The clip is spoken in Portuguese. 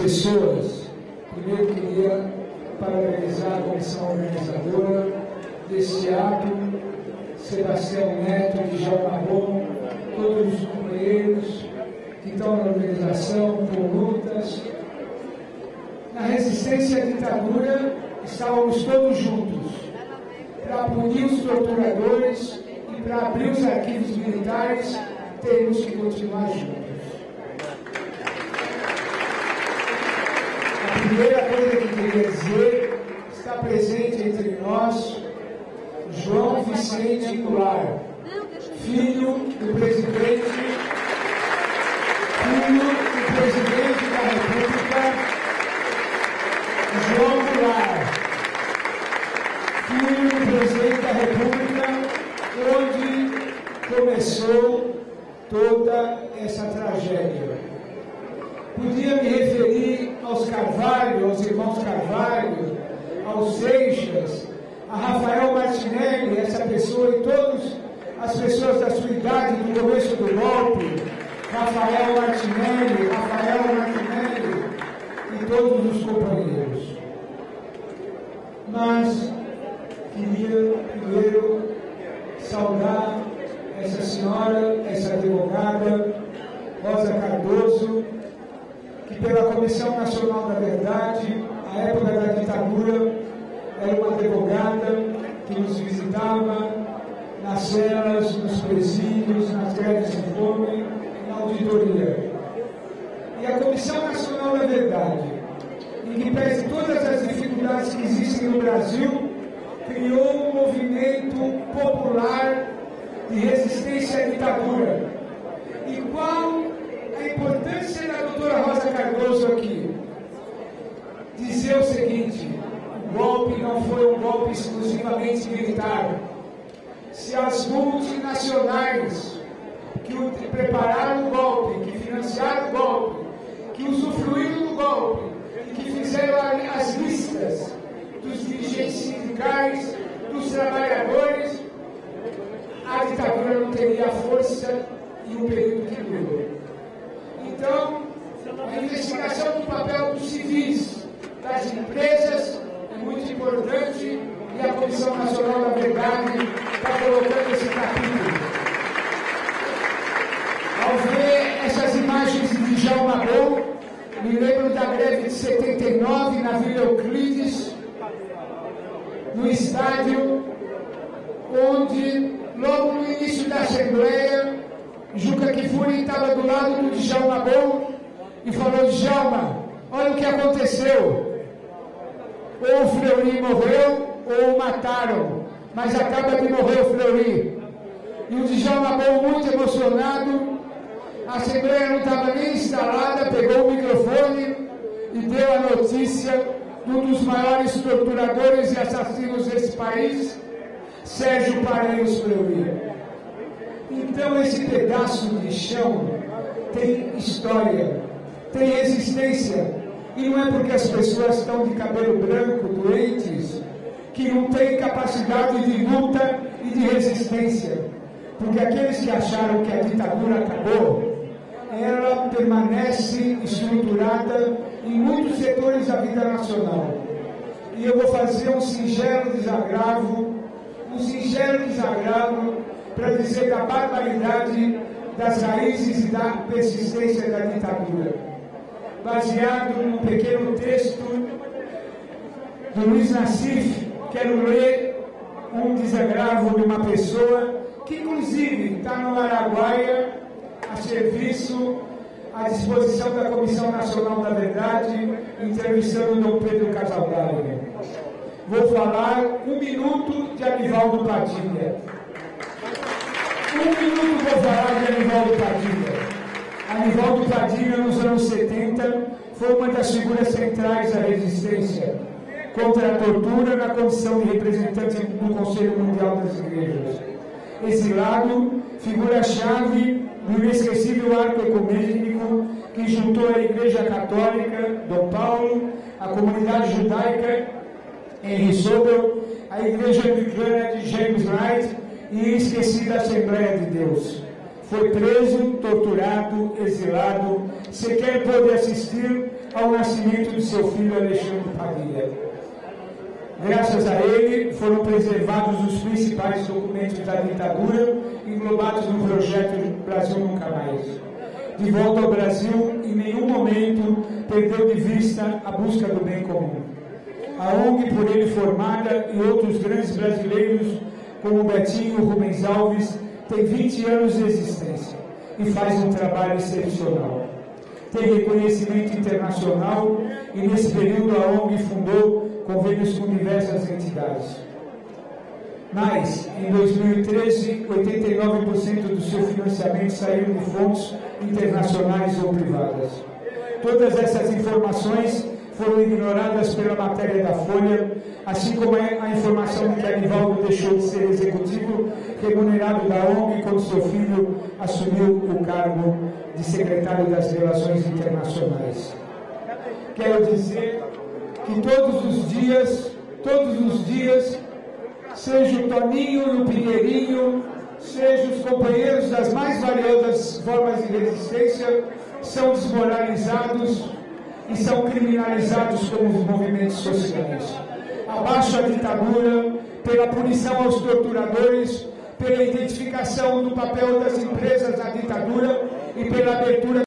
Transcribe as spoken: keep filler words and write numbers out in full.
pessoas. Primeiro queria parabenizar a comissão organizadora desse ato, Sebastião Neto e Djalma Bom, todos os companheiros que estão na organização, por lutas. Na resistência à ditadura, estávamos todos juntos para punir os torturadores e para abrir os arquivos militares, temos que continuar juntos. A primeira coisa que queria dizer, está presente entre nós João Vicente Goulart, filho do presidente, filho do presidente da República, João Goulart, filho do presidente da República, onde começou toda essa tragédia. Podia me referir aos Carvalho, aos irmãos Carvalho, aos Seixas, a Rafael Martinelli, essa pessoa e todas as pessoas da sua idade no começo do golpe, Rafael Martinelli, Rafael Martinelli e todos os companheiros. Mas queria primeiro saudar essa senhora, essa advogada, Rosa Cardoso, que pela Comissão Nacional da Verdade, à época da ditadura, era uma advogada que nos visitava nas celas, nos presídios, nas greves de fome, na auditoria. E a Comissão Nacional da Verdade, em que pese todas as dificuldades que existem no Brasil, criou um movimento popular de resistência à ditadura. E qual a importância da doutora Rosa Cardoso aqui? Dizer o seguinte: o golpe não foi um golpe exclusivamente militar. Se as multinacionais que o, prepararam o golpe, que financiaram o golpe, que usufruíram do golpe, que fizeram as listas dos dirigentes sindicais, dos trabalhadores, a ditadura não teria a força e o período que durou. Então, a investigação do papel dos civis, das empresas, é muito importante e a Comissão Nacional da Verdade está colocando esse capítulo. Ao ver essas imagens de Djalma Bom, me lembro da greve de setenta e nove na Vila Euclides, no estádio, onde, logo no início da Assembleia, Juca Kfouri estava do lado do Djalma Bom e falou: Djalma, olha o que aconteceu. Ou o Fleury morreu, ou o mataram, mas acaba de morrer o Fleury. E o Djalma Bom, muito emocionado, a Assembleia não estava nem instalada, pegou o microfone e deu a notícia de um dos maiores torturadores e assassinos desse país, Sérgio Paranhos Fleury. Então esse pedaço de chão tem história, tem resistência, e não é porque as pessoas estão de cabelo branco, doentes, que não têm capacidade de luta e de resistência, porque aqueles que acharam que a ditadura acabou, ela permanece estruturada em muitos setores da vida nacional. E eu vou fazer um singelo desagravo, um singelo desagravo para dizer da barbaridade das raízes e da persistência da ditadura. Baseado num pequeno texto do Luiz Nassif, quero ler um desagravo de uma pessoa que, inclusive, está no Araguaia, a serviço, à disposição da Comissão Nacional da Verdade, entrevistando o Dom Pedro Casaldáliga. Vou falar um minuto de Anivaldo Padilha. Um minuto vou falar de Anivaldo Padilha. Anivaldo Padilha, nos anos setenta, foi uma das figuras centrais da resistência contra a tortura na condição de representante do Conselho Mundial das Igrejas. Exilado, figura-chave do inesquecível arco ecumênico que juntou a Igreja Católica, Dom Paulo, a comunidade judaica, Henry Sobel, a Igreja Anglicana de James Wright e a esquecida Assembleia de Deus. Foi preso, torturado, exilado, sequer pôde assistir ao nascimento de seu filho Alexandre Padilha. Graças a ele, foram preservados os principais documentos da ditadura englobados no projeto Brasil Nunca Mais. De volta ao Brasil, em nenhum momento perdeu de vista a busca do bem comum. A O N G por ele formada e outros grandes brasileiros, como Betinho Rubens Alves, tem vinte anos de existência e faz um trabalho excepcional. Tem reconhecimento internacional e, nesse período, a O N G fundou convênios com diversas entidades. Mas, em dois mil e treze, oitenta e nove por cento do seu financiamento saiu de fontes internacionais ou privadas. Todas essas informações foram ignoradas pela matéria da Folha, assim como a informação de que Anivaldo deixou de ser executivo remunerado da O N G quando seu filho assumiu o cargo de secretário das Relações Internacionais. Quero dizer que todos os dias, todos os dias, seja o Toninho, o Pinheirinho, seja os companheiros das mais variadas formas de resistência, são desmoralizados e são criminalizados como os movimentos sociais. Abaixo a ditadura, pela punição aos torturadores, pela identificação do papel das empresas na ditadura e pela abertura